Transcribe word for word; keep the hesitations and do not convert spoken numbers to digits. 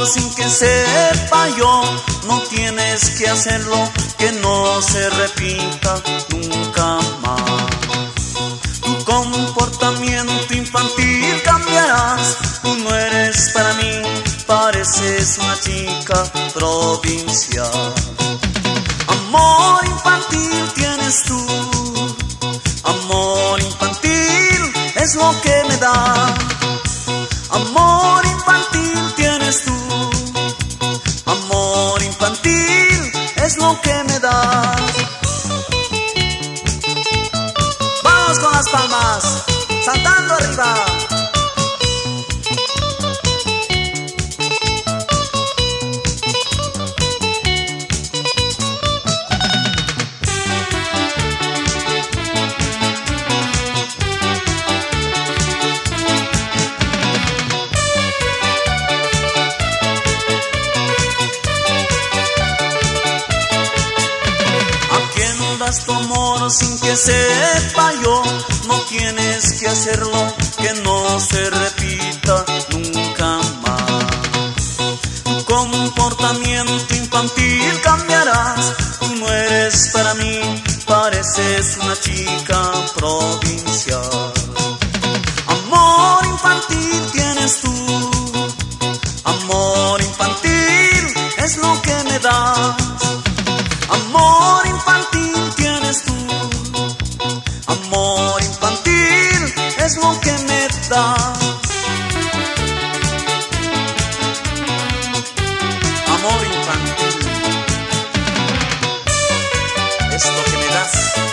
amor sin que sepa yo. No tienes que hacerlo, que no se repita nunca más. Tu comportamiento infantil cambiarás. Tú no eres para mí, pareces una chica provincial. Amor infantil tienes tú, amor infantil es lo que me da. Amor infantil tienes tú, amor infantil es lo que me da. Vamos con las palmas, saltando arriba. Tu amor sin que sepa yo. No tienes que hacerlo, que no se repita nunca más. Tu comportamiento infantil cambiarás. Tú no eres para mí, pareces una chica provincial. Amor infantil tienes tú, amor infantil es lo que me das. Amor infantil tienes tú, amor infantil es lo que me da. Amor infantil es lo que me das.